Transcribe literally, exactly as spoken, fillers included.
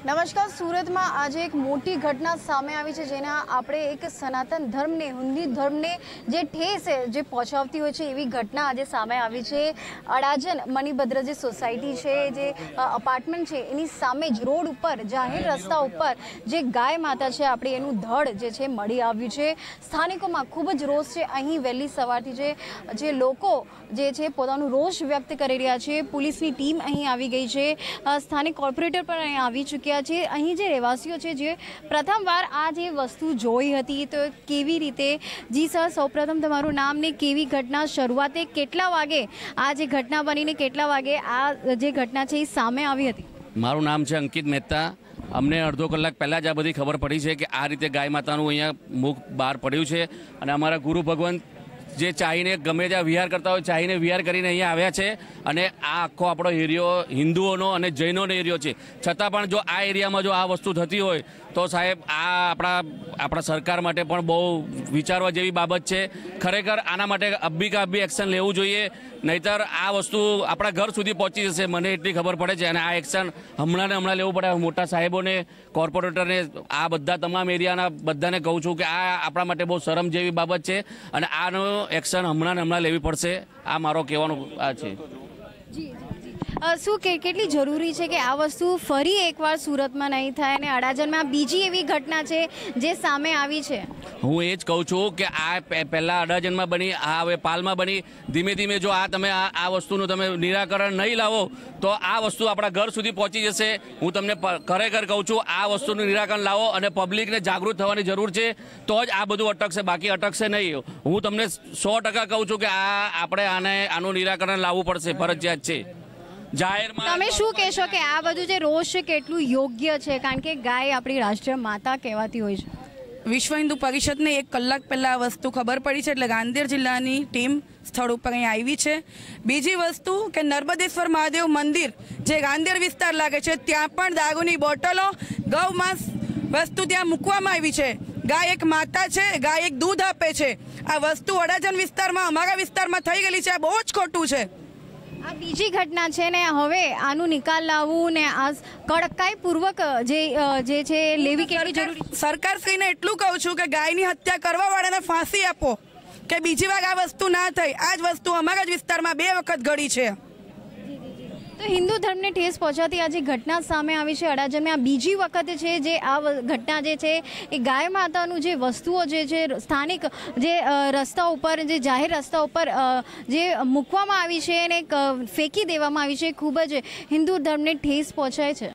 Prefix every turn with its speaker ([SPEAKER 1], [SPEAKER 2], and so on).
[SPEAKER 1] નમસ્કાર। સુરતમાં આજે એક મોટી ઘટના સામે આવી છે, જેના આપણે એક સનાતન ધર્મને, હિન્દુ ધર્મને જે ઠેસ જે પહોંચાડતી હોય છે એવી ઘટના આજે સામે આવી છે। અડાજણ મણિભદ્ર જે સોસાયટી છે, જે અપાર્ટમેન્ટ છે, એની સામે જ રોડ ઉપર જાહેર રસ્તા ઉપર જે ગાય માતા છે આપણી, એનું ધડ જે છે મળી આવ્યું છે। સ્થાનિકોમાં ખૂબ જ રોષ છે। અહીં વહેલી સવારથી જે જે લોકો જે છે પોતાનું રોષ વ્યક્ત કરી રહ્યા છે। પોલીસની ટીમ અહીં આવી ગઈ છે, સ્થાનિક કોર્પોરેટર પણ અહીં આવી ચૂક્યા છે। અહીં જે રહેવાસીઓ છે જે પ્રથમવાર આ જે વસ્તુ જોઈ હતી, તો કેવી રીતે? જી સર, સૌપ્રથમ તમારું નામ ને કેવી ઘટના શરૂઆતે કેટલા વાગે આ જે ઘટના બનીને કેટલા વાગે આ જે ઘટના છે એ સામે આવી હતી?
[SPEAKER 2] મારું નામ છે અંકિત મહેતા। અમને અડધો કલાક પહેલાં જ આ બધી ખબર પડી છે કે આ રીતે ગાય માતાનું અહીંયા મુખ બહાર પડ્યું છે અને અમારા ગુરુ ભગવાન જે ચાહીને ગમે ત્યાં વિહાર કરતા હોય, ચાહીને વિહાર કરીને અહીંયા આવ્યા છે। અને આ આખો આપણો એરિયો હિન્દુઓનો અને જૈનોનો એરિયો છે, છતાં પણ જો આ એરિયામાં જો આ વસ્તુ થતી હોય તો સાહેબ આ આપણા આપણા સરકાર માટે પણ બહુ વિચારવા જેવી બાબત છે। ખરેખર આના માટે અબ્બી કા અબ્બી એક્શન લેવું જોઈએ, નહીંતર આ વસ્તુ આપણા ઘર સુધી પહોંચી જશે, મને એટલી ખબર પડે છે। અને આ એક્શન હમણાં ને હમણાં લેવું પડે। મોટા સાહેબોને, કોર્પોરેટરને, આ બધા તમામ એરિયાના બધાને કહું છું કે આ આપણા માટે બહુ શરમ જેવી બાબત છે અને આનો એક્શન હમણાં ને હમણાં લેવી પડશે। આ મારો કહેવાનો આ છે।
[SPEAKER 1] શું કે કેટલી જરૂરી છે કે આ વસ્તુ ફરી એકવાર સુરતમાં નહીં થાય અને અડાજણમાં બીજી એવી ઘટના છે જે સામે આવી છે?
[SPEAKER 2] હું એ જ કહું છું કે આ પહેલાં અડાજણમાં બની, આ હવે પાલમાં બની। ધીમે ધીમે જો આ તમે આ આ વસ્તુનું તમે નિરાકરણ નહીં લાવો તો આ વસ્તુ આપણા ઘર સુધી પહોંચી જશે। હું તમને ખરેખર કહું છું, આ વસ્તુનું નિરાકરણ લાવો અને પબ્લિકને જાગૃત થવાની જરૂર છે, તો જ આ બધું અટકશે, બાકી અટકશે નહીં। હું તમને સો ટકા કહું છું કે આ આપણે આને આનું નિરાકરણ લાવવું પડશે, ફરજિયાત છે।
[SPEAKER 1] તમે શું કહેશો કે આ બધું જે રોષ છે કેટલું યોગ્ય છે? કારણ કે ગાય આપણી રાષ્ટ્રીય માતા કહેવાતી હોય છે।
[SPEAKER 3] વિશ્વ હિન્દુ પરિષદને એક કલાક પહેલાં આ વસ્તુ ખબર પડી છે, એટલે ગાંધીર જિલ્લાની ટીમ સ્થળ ઉપર અહીં આવી છે। બીજી વસ્તુ કે નર્મદેશ્વર મહાદેવ મંદિર જે ગાંધીર વિસ્તાર લાગે છે, ત્યાં પણ દારૂની બોટલો, ગૌ માંસ વસ્તુ ત્યાં મૂકવામાં આવી છે। ગાય એક માતા છે, ગાય એક દૂધ આપે છે। આ વસ્તુ અડાજણ વિસ્તારમાં, અમારા વિસ્તારમાં થઈ ગયેલી છે, આ બહુ જ ખોટું છે।
[SPEAKER 1] આ બીજી ઘટના છે ને, હવે આનું નિકાલ લાવવું ને આ કડકાઈપૂર્વક જે જે છે લેવી કેટલી જરૂરી?
[SPEAKER 3] સરકારશ્રીને એટલું કહું છું કે ગાયની હત્યા કરવા વાળાને ફાંસી આપો, કે બીજી વાર આ વસ્તુ ના થઈ। આ જ વસ્તુ અમારા જ વિસ્તારમાં બે વખત ઘડી છે।
[SPEAKER 1] તો હિન્દુ ધર્મને ઠેસ પહોંચાતી આ જે ઘટના સામે આવી છે અડાજણમાં, આ બીજી વખત છે જે આ ઘટના જે છે એ ગાય માતાનું જે વસ્તુઓ જે છે સ્થાનિક જે રસ્તા ઉપર, જે જાહેર રસ્તા ઉપર જે મૂકવામાં આવી છે અને ફેંકી દેવામાં આવી છે, ખૂબ જ હિન્દુ ધર્મને ઠેસ પહોંચાય છે।